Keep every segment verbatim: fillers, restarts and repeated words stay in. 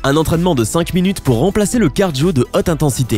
Un entraînement de cinq minutes pour remplacer le cardio de haute intensité.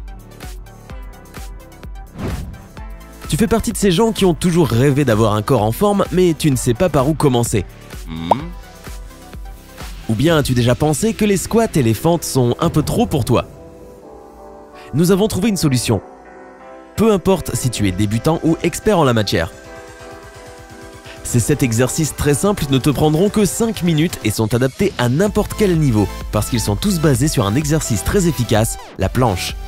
Tu fais partie de ces gens qui ont toujours rêvé d'avoir un corps en forme, mais tu ne sais pas par où commencer. Mmh. Ou bien as-tu déjà pensé que les squats et les fentes sont un peu trop pour toi? Nous avons trouvé une solution. Peu importe si tu es débutant ou expert en la matière. Ces sept exercices très simples ne te prendront que cinq minutes et sont adaptés à n'importe quel niveau, parce qu'ils sont tous basés sur un exercice très efficace, la planche.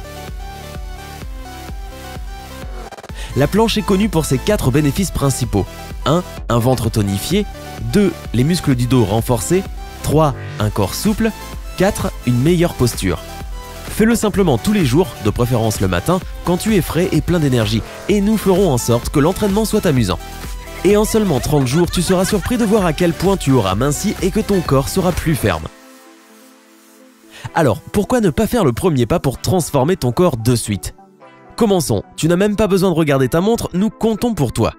La planche est connue pour ses quatre bénéfices principaux. un. Un ventre tonifié. deux. Les muscles du dos renforcés. trois. Un corps souple. quatre. Une meilleure posture. Fais-le simplement tous les jours, de préférence le matin, quand tu es frais et plein d'énergie, et nous ferons en sorte que l'entraînement soit amusant. Et en seulement trente jours, tu seras surpris de voir à quel point tu auras minci et que ton corps sera plus ferme. Alors, pourquoi ne pas faire le premier pas pour transformer ton corps de suite? Commençons, tu n'as même pas besoin de regarder ta montre, nous comptons pour toi.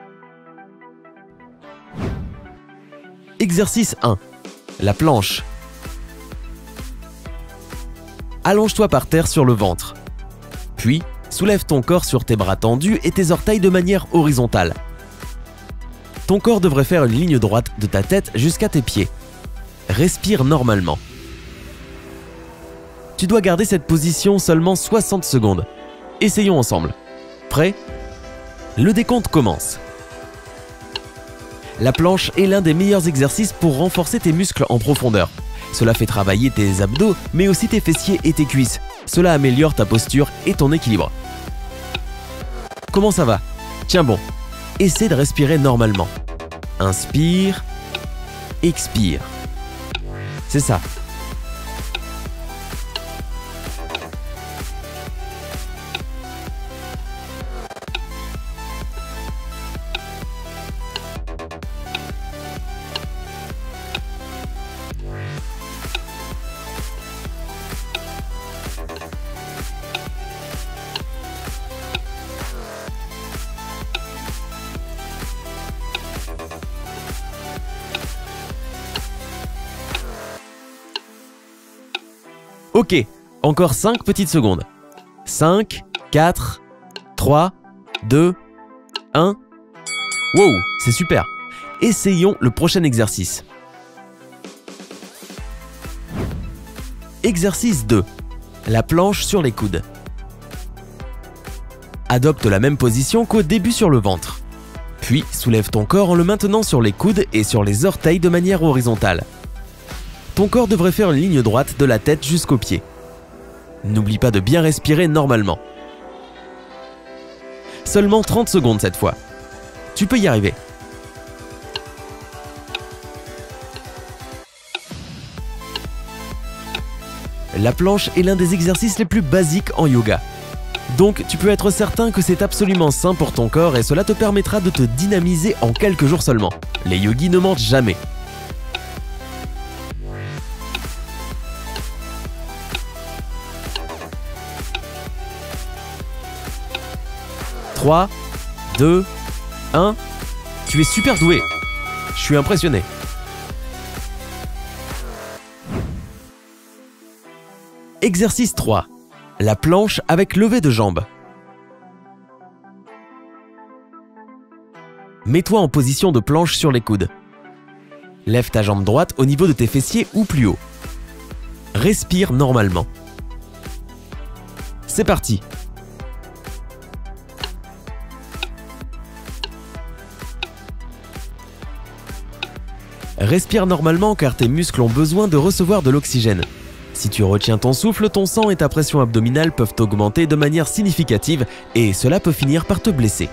Exercice un. La planche. Allonge-toi par terre sur le ventre. Puis, soulève ton corps sur tes bras tendus et tes orteils de manière horizontale. Ton corps devrait faire une ligne droite de ta tête jusqu'à tes pieds. Respire normalement. Tu dois garder cette position seulement soixante secondes. Essayons ensemble. Prêt? Le décompte commence. La planche est l'un des meilleurs exercices pour renforcer tes muscles en profondeur. Cela fait travailler tes abdos, mais aussi tes fessiers et tes cuisses. Cela améliore ta posture et ton équilibre. Comment ça va? Tiens bon. Essaie de respirer normalement. Inspire, expire. C'est ça. Ok, encore cinq petites secondes. cinq, quatre, trois, deux, un. Wow, c'est super. Essayons le prochain exercice. Exercice deux. La planche sur les coudes. Adopte la même position qu'au début sur le ventre. Puis soulève ton corps en le maintenant sur les coudes et sur les orteils de manière horizontale. Ton corps devrait faire une ligne droite de la tête jusqu'aux pieds. N'oublie pas de bien respirer normalement. Seulement trente secondes cette fois. Tu peux y arriver. La planche est l'un des exercices les plus basiques en yoga. Donc tu peux être certain que c'est absolument sain pour ton corps et cela te permettra de te dynamiser en quelques jours seulement. Les yogis ne mentent jamais. trois, deux, un. Tu es super doué. Je suis impressionné. Exercice trois. La planche avec levé de jambes. Mets-toi en position de planche sur les coudes. Lève ta jambe droite au niveau de tes fessiers ou plus haut. Respire normalement. C'est parti. Respire normalement car tes muscles ont besoin de recevoir de l'oxygène. Si tu retiens ton souffle, ton sang et ta pression abdominale peuvent augmenter de manière significative et cela peut finir par te blesser.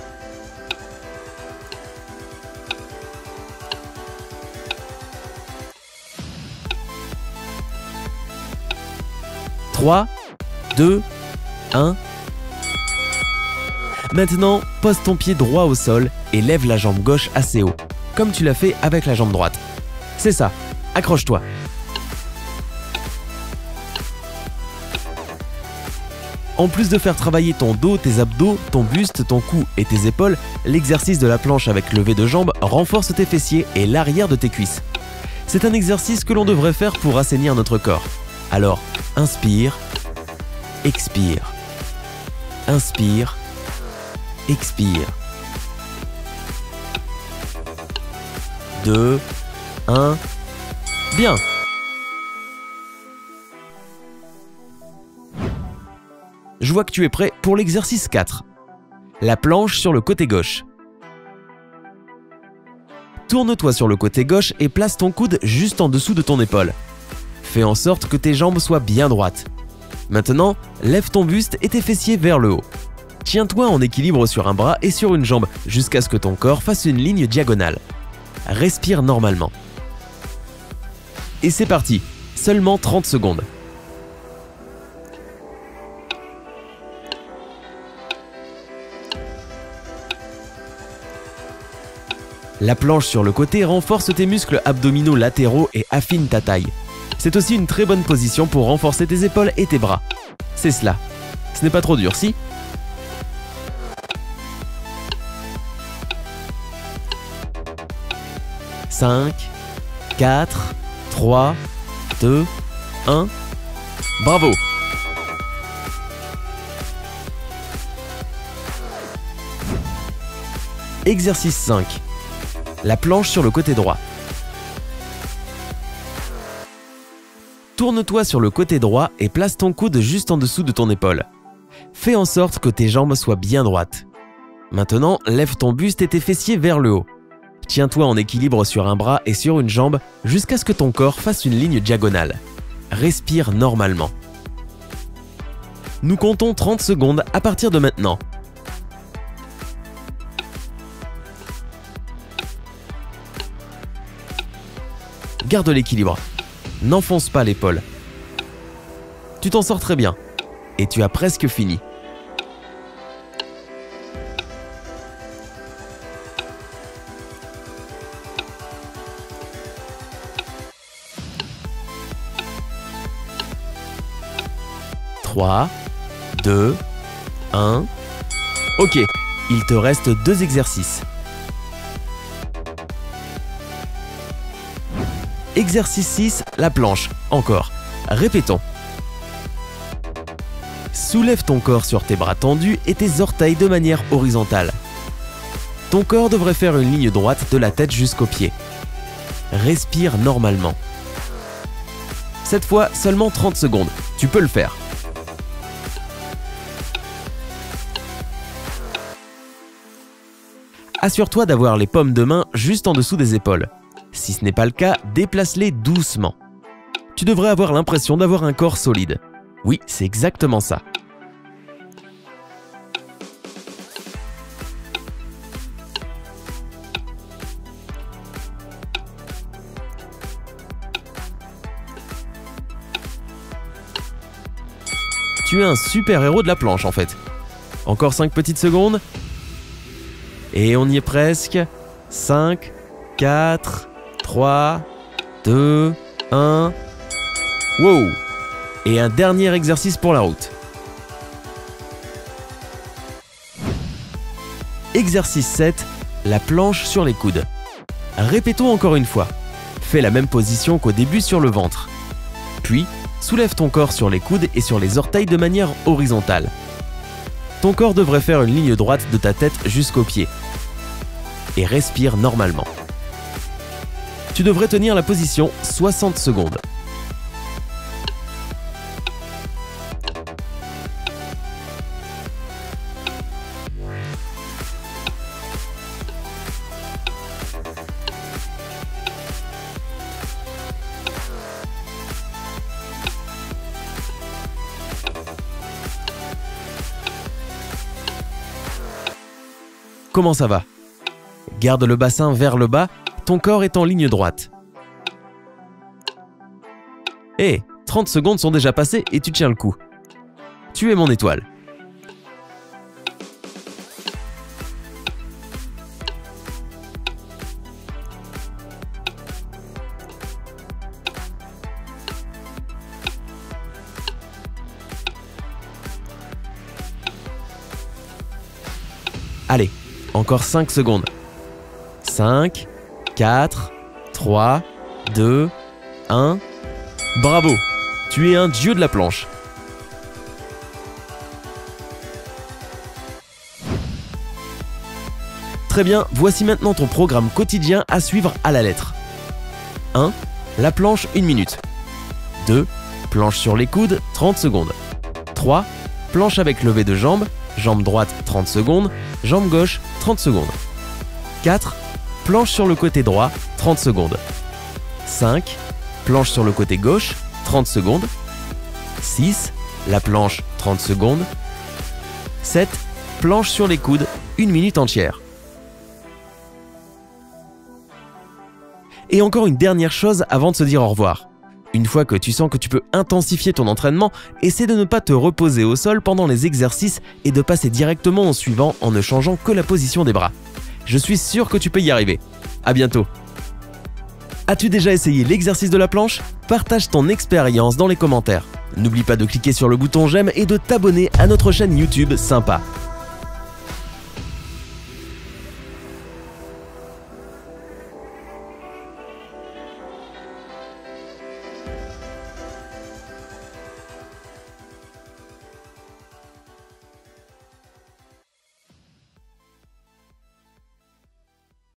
trois, deux, un. Maintenant, pose ton pied droit au sol et lève la jambe gauche assez haut, comme tu l'as fait avec la jambe droite. C'est ça, accroche-toi. En plus de faire travailler ton dos, tes abdos, ton buste, ton cou et tes épaules, l'exercice de la planche avec levé de jambes renforce tes fessiers et l'arrière de tes cuisses. C'est un exercice que l'on devrait faire pour assainir notre corps. Alors, inspire, expire, inspire, expire. deux, un, bien. Je vois que tu es prêt pour l'exercice quatre. La planche sur le côté gauche. Tourne-toi sur le côté gauche et place ton coude juste en dessous de ton épaule. Fais en sorte que tes jambes soient bien droites. Maintenant, lève ton buste et tes fessiers vers le haut. Tiens-toi en équilibre sur un bras et sur une jambe jusqu'à ce que ton corps fasse une ligne diagonale. Respire normalement. Et c'est parti, seulement trente secondes. La planche sur le côté renforce tes muscles abdominaux latéraux et affine ta taille. C'est aussi une très bonne position pour renforcer tes épaules et tes bras. C'est cela. Ce n'est pas trop dur, si ? cinq, quatre, trois, deux, un. Bravo! Exercice cinq. La planche sur le côté droit. Tourne-toi sur le côté droit et place ton coude juste en dessous de ton épaule. Fais en sorte que tes jambes soient bien droites. Maintenant, lève ton buste et tes fessiers vers le haut. Tiens-toi en équilibre sur un bras et sur une jambe jusqu'à ce que ton corps fasse une ligne diagonale. Respire normalement. Nous comptons trente secondes à partir de maintenant. Garde l'équilibre. N'enfonce pas l'épaule. Tu t'en sors très bien. Et tu as presque fini. trois, deux, un. Ok, il te reste deux exercices. Exercice six, la planche. Encore. Répétons. Soulève ton corps sur tes bras tendus et tes orteils de manière horizontale. Ton corps devrait faire une ligne droite de la tête jusqu'aux pieds. Respire normalement. Cette fois, seulement trente secondes. Tu peux le faire. Assure-toi d'avoir les paumes de main juste en dessous des épaules. Si ce n'est pas le cas, déplace-les doucement. Tu devrais avoir l'impression d'avoir un corps solide. Oui, c'est exactement ça. Tu es un super héros de la planche en fait. Encore cinq petites secondes. Et on y est presque. cinq, quatre, trois, deux, un. Wow! Et un dernier exercice pour la route. Exercice sept, la planche sur les coudes. Répétons encore une fois. Fais la même position qu'au début sur le ventre. Puis, soulève ton corps sur les coudes et sur les orteils de manière horizontale. Ton corps devrait faire une ligne droite de ta tête jusqu'aux pieds. Et respire normalement. Tu devrais tenir la position soixante secondes. Comment ça va? Garde le bassin vers le bas, ton corps est en ligne droite. Hé, trente secondes sont déjà passées et tu tiens le coup. Tu es mon étoile. Allez, encore cinq secondes. cinq, quatre, trois, deux, un. Bravo! Tu es un dieu de la planche. Très bien, voici maintenant ton programme quotidien à suivre à la lettre. un. La planche, une minute. deux. Planche sur les coudes, trente secondes. trois. Planche avec levé de jambe, jambe droite, trente secondes, jambe gauche, trente secondes. quatre. Planche sur le côté droit, trente secondes. cinq. Planche sur le côté gauche, trente secondes. six. La planche, trente secondes. sept. Planche sur les coudes, une minute entière. Et encore une dernière chose avant de se dire au revoir. Une fois que tu sens que tu peux intensifier ton entraînement, essaie de ne pas te reposer au sol pendant les exercices et de passer directement au suivant en ne changeant que la position des bras. Je suis sûr que tu peux y arriver. À bientôt. As-tu déjà essayé l'exercice de la planche? Partage ton expérience dans les commentaires. N'oublie pas de cliquer sur le bouton j'aime et de t'abonner à notre chaîne YouTube Sympa.